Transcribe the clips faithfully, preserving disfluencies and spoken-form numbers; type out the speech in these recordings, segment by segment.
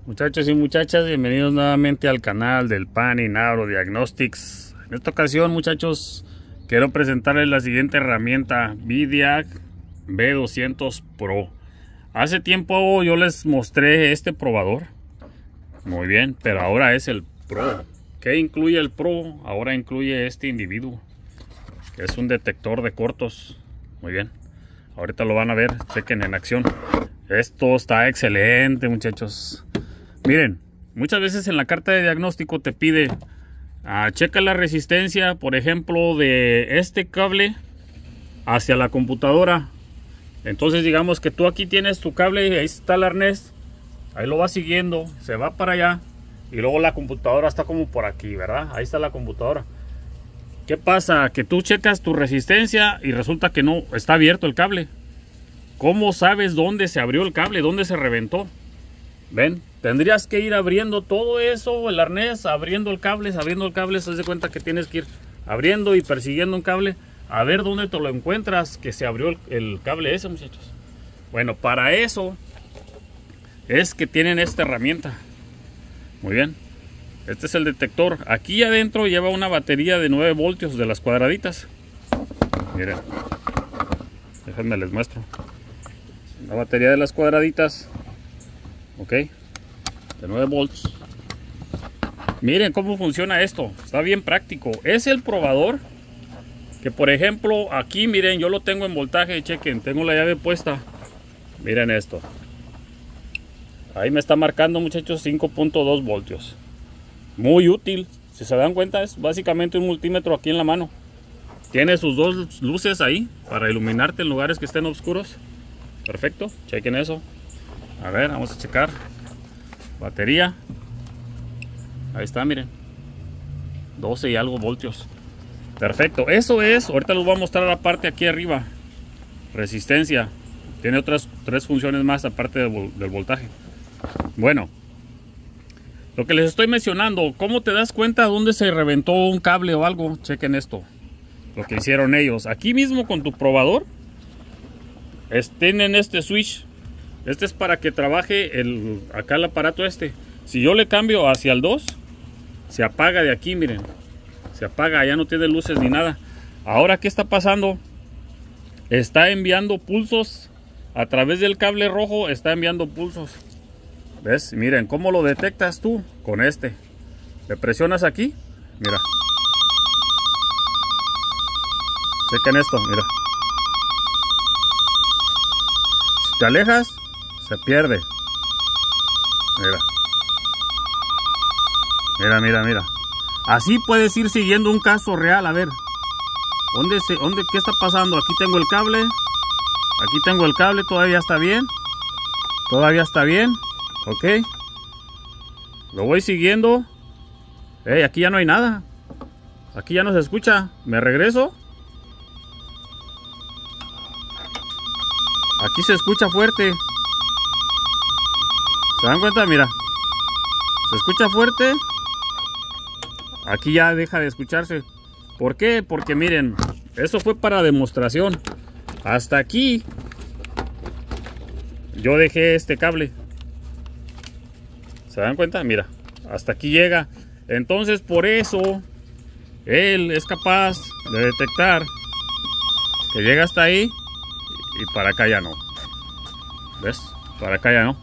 Muchachos y muchachas, bienvenidos nuevamente al canal del Pani Nauro Diagnostics. En esta ocasión, muchachos, quiero presentarles la siguiente herramienta, Vidiag B doscientos Pro. Hace tiempo yo les mostré este probador, muy bien, pero ahora es el Pro. ¿Qué incluye el Pro? Ahora incluye este individuo, que es un detector de cortos. Muy bien, ahorita lo van a ver, chequen en acción. Esto está excelente, muchachos. Miren, muchas veces en la carta de diagnóstico te pide uh, checa la resistencia, por ejemplo, de este cable hacia la computadora. Entonces digamos que tú aquí tienes tu cable y ahí está el arnés, ahí lo vas siguiendo, se va para allá y luego la computadora está como por aquí, ¿verdad? Ahí está la computadora. ¿Qué pasa? Que tú checas tu resistencia y resulta que no está abierto el cable. ¿Cómo sabes dónde se abrió el cable? ¿Dónde se reventó? ¿Ven? Tendrías que ir abriendo todo eso, el arnés, abriendo el cable, abriendo el cable. Se hace cuenta que tienes que ir abriendo y persiguiendo un cable a ver dónde te lo encuentras, que se abrió el, el cable ese, muchachos. Bueno, para eso es que tienen esta herramienta. Muy bien. Este es el detector. Aquí adentro lleva una batería de nueve voltios de las cuadraditas. Miren. Déjenme les muestro. Una batería de las cuadraditas. Ok, de nueve volts. Miren cómo funciona esto. Está bien práctico. Es el probador que, por ejemplo, aquí miren, yo lo tengo en voltaje. Chequen, tengo la llave puesta. Miren esto. Ahí me está marcando, muchachos, cinco punto dos voltios. Muy útil. Si se dan cuenta, es básicamente un multímetro aquí en la mano. Tiene sus dos luces ahí para iluminarte en lugares que estén oscuros. Perfecto, chequen eso. A ver, vamos a checar. Batería. Ahí está, miren. doce y algo voltios. Perfecto, eso es. Ahorita les voy a mostrar la parte aquí arriba. Resistencia. Tiene otras tres funciones más aparte del, del voltaje. Bueno, lo que les estoy mencionando, ¿cómo te das cuenta dónde se reventó un cable o algo? Chequen esto. Lo que hicieron ellos. Aquí mismo con tu probador. Es, tienen este switch. Este es para que trabaje el, acá el aparato este. Si yo le cambio hacia el dos, se apaga de aquí, miren. Se apaga, ya no tiene luces ni nada. Ahora, ¿qué está pasando? Está enviando pulsos a través del cable rojo, está enviando pulsos. ¿Ves? Miren, ¿cómo lo detectas tú? Con este. Le presionas aquí, mira. Chequen esto, mira. Si te alejas, se pierde. Mira. Mira, mira, mira. Así puedes ir siguiendo un caso real. A ver. ¿Dónde se, dónde, qué está pasando? Aquí tengo el cable. Aquí tengo el cable. Todavía está bien. Todavía está bien. Ok. Lo voy siguiendo. Hey, aquí ya no hay nada. Aquí ya no se escucha. Me regreso. Aquí se escucha fuerte. ¿Se dan cuenta? Mira. Se escucha fuerte. Aquí ya deja de escucharse. ¿Por qué? Porque miren, eso fue para demostración. Hasta aquí yo dejé este cable. ¿Se dan cuenta? Mira, hasta aquí llega. Entonces por eso él es capaz de detectar que llega hasta ahí y para acá ya no. ¿Ves? Para acá ya no.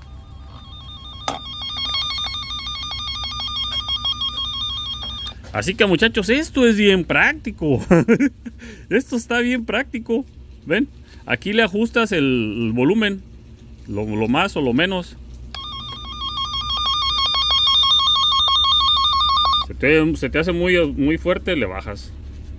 Así que, muchachos, esto es bien práctico. Esto está bien práctico. ¿Ven? Aquí le ajustas el, el volumen. Lo, lo más o lo menos. Se te, se te hace muy, muy fuerte, le bajas.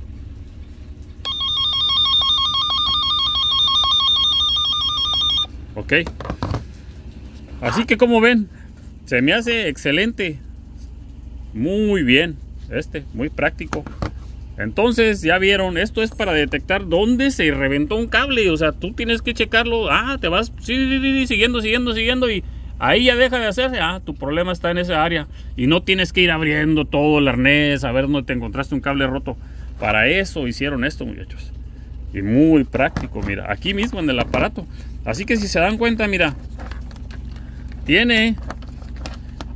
Ok. Así que, como ven, se me hace excelente. Muy bien. Este, muy práctico. Entonces, ya vieron, esto es para detectar dónde se reventó un cable. O sea, tú tienes que checarlo. Ah, te vas sí, sí, sí, siguiendo, siguiendo, siguiendo. Y ahí ya deja de hacerse. Ah, tu problema está en esa área. Y no tienes que ir abriendo todo el arnés a ver dónde te encontraste un cable roto. Para eso hicieron esto, muchachos. Y muy práctico, mira, aquí mismo en el aparato. Así que si se dan cuenta, mira, tiene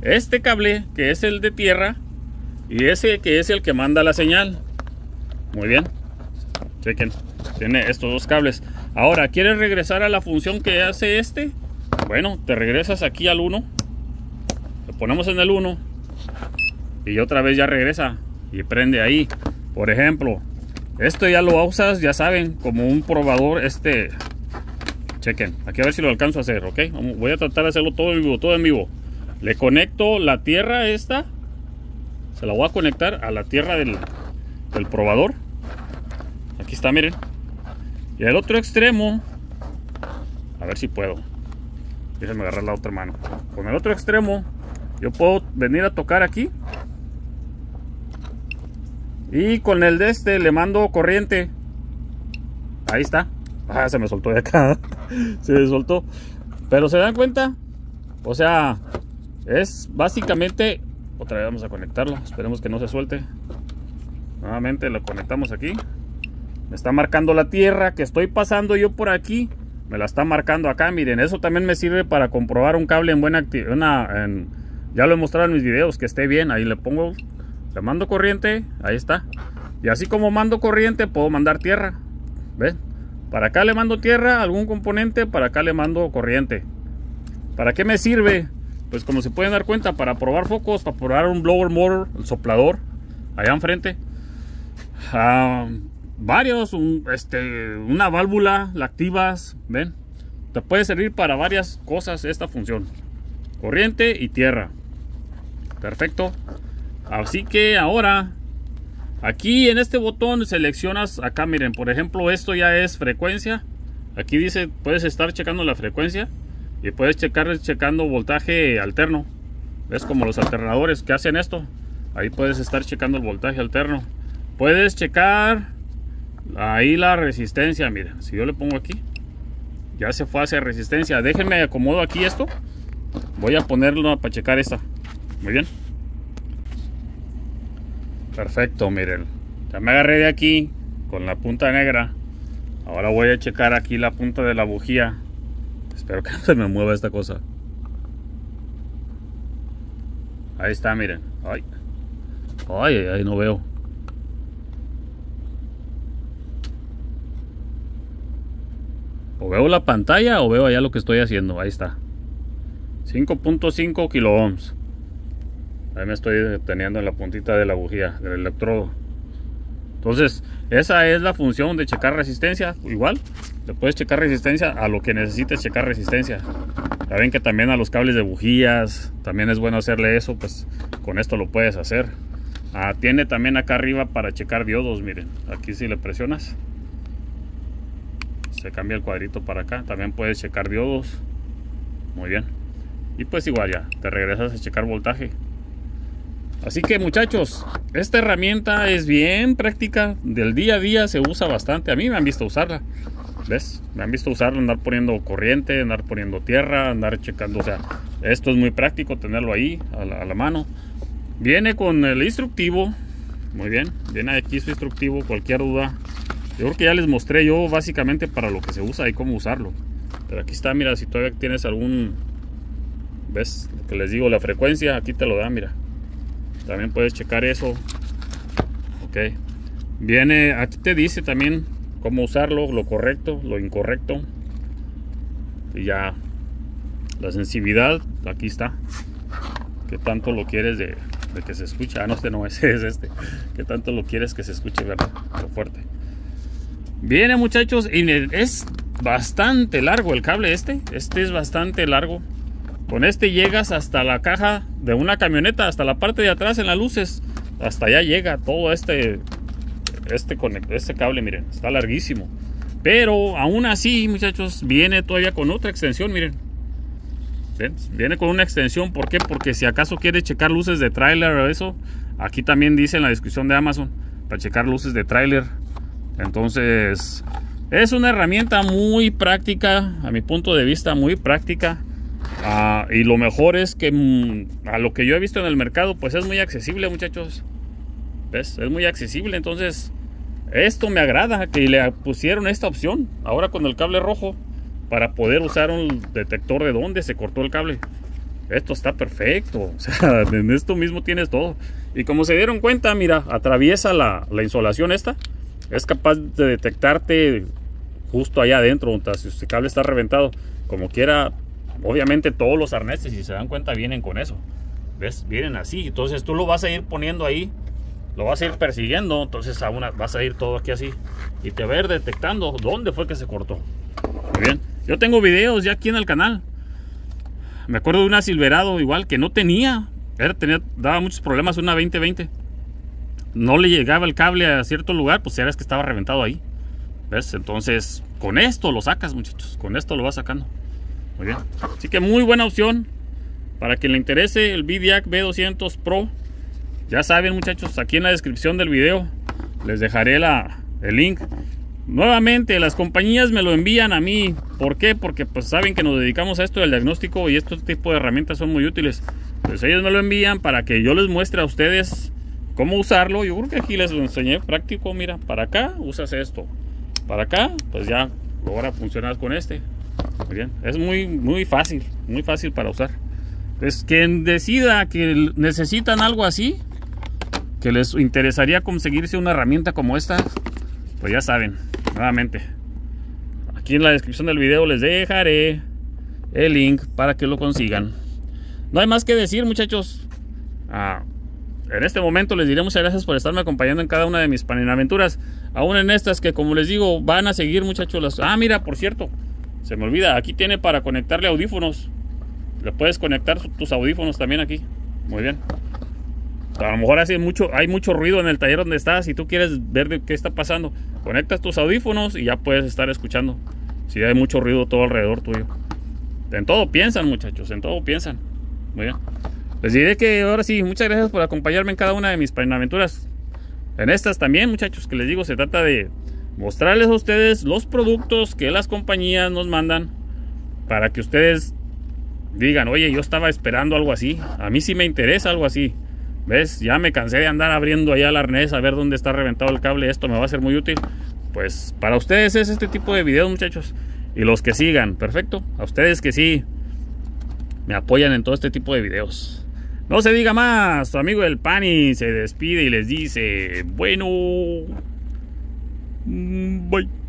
este cable que es el de tierra y ese que es el que manda la señal. Muy bien, chequen, tiene estos dos cables. Ahora, ¿quieres regresar a la función que hace este? Bueno, te regresas aquí al uno, lo ponemos en el uno y otra vez ya regresa y prende ahí. Por ejemplo, esto ya lo usas, ya saben, como un probador. Este, chequen, aquí a ver si lo alcanzo a hacer, ok. Voy a tratar de hacerlo todo en vivo, todo en vivo. Le conecto la tierra esta, se la voy a conectar a la tierra del, del probador. Aquí está, miren. Y el otro extremo, a ver si puedo. Déjenme agarrar la otra mano. Con el otro extremo yo puedo venir a tocar aquí y con el de este le mando corriente. Ahí está. Ah, se me soltó de acá. Se me soltó. Pero se dan cuenta, o sea, es básicamente, otra vez vamos a conectarlo, esperemos que no se suelte. Nuevamente lo conectamos aquí. Me está marcando la tierra que estoy pasando yo por aquí, me la está marcando acá. Miren, eso también me sirve para comprobar un cable en buena actividad. Ya lo he mostrado en mis videos, que esté bien. Ahí le pongo, le mando corriente, ahí está. Y así como mando corriente, puedo mandar tierra. ¿Ven? Para acá le mando tierra, algún componente, para acá le mando corriente. ¿Para qué me sirve? Pues como se pueden dar cuenta, para probar focos, para probar un blower motor, el soplador, allá enfrente. Uh, varios, un, este, una válvula, la activas, ven, te puede servir para varias cosas esta función, corriente y tierra. Perfecto. Así que ahora aquí en este botón seleccionas acá, miren, por ejemplo, esto ya es frecuencia. Aquí dice, puedes estar checando la frecuencia y puedes checar checando voltaje alterno. ves, como los alternadores que hacen esto. Ahí puedes estar checando el voltaje alterno. Puedes checar ahí la resistencia. Miren, si yo le pongo aquí, ya se fue hacia resistencia. Déjenme acomodo aquí esto. Voy a ponerlo para checar esta. Muy bien. Perfecto, miren. Ya me agarré de aquí con la punta negra. Ahora voy a checar aquí la punta de la bujía. Espero que no se me mueva esta cosa. Ahí está, miren. Ay, ay, ay, no veo. O veo la pantalla o veo allá lo que estoy haciendo. Ahí está. cinco punto cinco kilo ohms. Ahí me estoy deteniendo en la puntita de la bujía, del electrodo. Entonces, esa es la función de checar resistencia. Igual, le puedes checar resistencia a lo que necesites checar resistencia. Ya ven que también a los cables de bujías también es bueno hacerle eso, pues con esto lo puedes hacer. Ah, tiene también acá arriba para checar diodos, miren. Aquí si le presionas, se cambia el cuadrito para acá. También puedes checar diodos. Muy bien. Y pues igual ya, te regresas a checar voltaje. Así que muchachos, esta herramienta es bien práctica, del día a día se usa bastante. A mí me han visto usarla, ¿ves? Me han visto usarla, andar poniendo corriente, andar poniendo tierra, andar checando. O sea, esto es muy práctico tenerlo ahí a la, a la mano. Viene con el instructivo, muy bien, viene aquí su instructivo. Cualquier duda, yo creo que ya les mostré yo básicamente para lo que se usa y cómo usarlo. Pero aquí está, mira, si todavía tienes algún, ¿ves? Lo que les digo, la frecuencia, aquí te lo da, mira. También puedes checar eso. Ok. Viene, aquí te dice también cómo usarlo, lo correcto, lo incorrecto. Y ya la sensibilidad, aquí está. ¿Qué tanto lo quieres de, de que se escuche? Ah, no, este no, ese es este. ¿Qué tanto lo quieres que se escuche, verdad? Lo fuerte. Viene, muchachos, y es bastante largo el cable este. Este es bastante largo. Con este llegas hasta la caja de una camioneta, hasta la parte de atrás en las luces. Hasta allá llega todo este este, este cable, miren, está larguísimo. Pero aún así, muchachos, viene todavía con otra extensión, miren. ¿Ven? Viene con una extensión, ¿por qué? Porque si acaso quieres checar luces de tráiler o eso, aquí también dice en la descripción de Amazon, para checar luces de tráiler. Entonces, es una herramienta muy práctica, a mi punto de vista, muy práctica. Uh, y lo mejor es que mm, a lo que yo he visto en el mercado, pues es muy accesible, muchachos. ¿Ves? Es muy accesible. Entonces, esto me agrada, que le pusieron esta opción ahora con el cable rojo, para poder usar un detector de dónde se cortó el cable. Esto está perfecto. O sea, en esto mismo tienes todo. Y como se dieron cuenta, mira, atraviesa la, la insolación esta. Es capaz de detectarte justo allá adentro, si el cable está reventado. Como quiera, obviamente todos los arneses, si se dan cuenta, vienen con eso. ¿Ves? Vienen así. Entonces tú lo vas a ir poniendo ahí. Lo vas a ir persiguiendo. Entonces a una, vas a ir todo aquí así. Y te va a ir detectando dónde fue que se cortó. Muy bien. Yo tengo videos ya aquí en el canal. Me acuerdo de una Silverado igual que no tenía. Era, tenía daba muchos problemas, una veinte veinte. No le llegaba el cable a cierto lugar, pues era que estaba reventado ahí. ¿Ves? Entonces, con esto lo sacas, muchachos. Con esto lo vas sacando. Muy bien. Así que muy buena opción. Para quien le interese el VIDIAC V doscientos Pro. Ya saben, muchachos, aquí en la descripción del video les dejaré la, el link. Nuevamente, las compañías me lo envían a mí. ¿Por qué? Porque pues saben que nos dedicamos a esto del diagnóstico y este tipo de herramientas son muy útiles. Pues ellos me lo envían para que yo les muestre a ustedes cómo usarlo. Yo creo que aquí les lo enseñé práctico. Mira, para acá usas esto. Para acá, pues ya logra funcionar con este. Muy bien. Es muy, muy fácil. Muy fácil para usar. Pues quien decida que necesitan algo así, que les interesaría conseguirse una herramienta como esta, pues ya saben, nuevamente, aquí en la descripción del video les dejaré el link para que lo consigan. No hay más que decir, muchachos. Ah, en este momento les diré muchas gracias por estarme acompañando en cada una de mis paninaventuras. Aún en estas que, como les digo, van a seguir, muchachos. Las... Ah, mira, por cierto, se me olvida, aquí tiene para conectarle audífonos. Le puedes conectar tus audífonos también aquí. Muy bien. A lo mejor hace mucho, hay mucho ruido en el taller donde estás y tú quieres ver de qué está pasando. Conectas tus audífonos y ya puedes estar escuchando. Si hay mucho ruido todo alrededor tuyo. En todo piensan, muchachos, en todo piensan. Muy bien. Les diré que ahora sí, muchas gracias por acompañarme en cada una de mis paninaventuras. En estas también, muchachos, que les digo, se trata de mostrarles a ustedes los productos que las compañías nos mandan para que ustedes digan, oye, yo estaba esperando algo así. A mí sí me interesa algo así. ¿Ves? Ya me cansé de andar abriendo allá el arnés a ver dónde está reventado el cable. Esto me va a ser muy útil. Pues para ustedes es este tipo de videos, muchachos. Y los que sigan, perfecto. A ustedes que sí me apoyan en todo este tipo de videos. No se diga más. Su amigo el Pani se despide y les dice, bueno, bye.